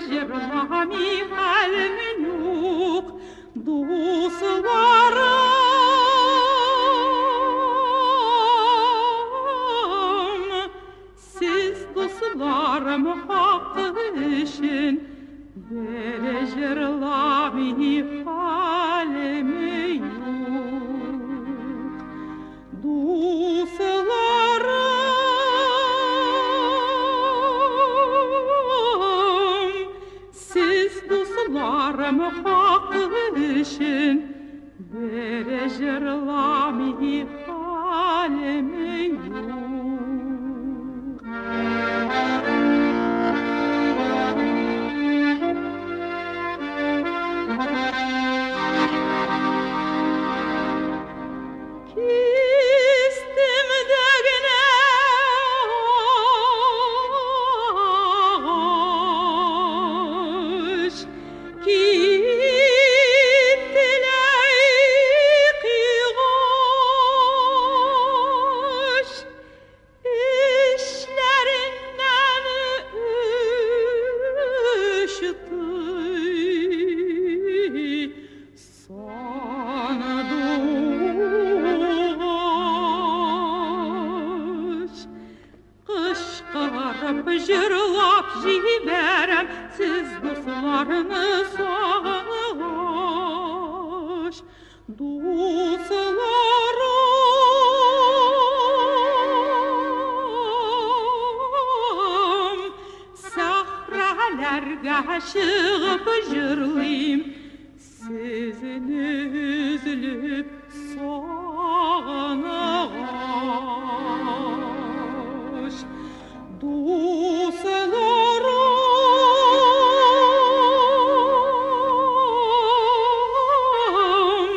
jırlami halmenuk dostlarım, siz dostlarım hakkı için bere jırlami halmenuk dostlarım, siz dostlarım hakkı için bere jırlami halmenuk. Jırlap jiberem siz dostlarınız hoş, dostlarım, sahralarga çıkıp jırlayım, sizin üzülüp sağnaş. Dostlarım,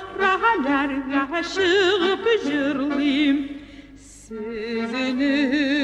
sahralarga çıkıp jırlayım, sizin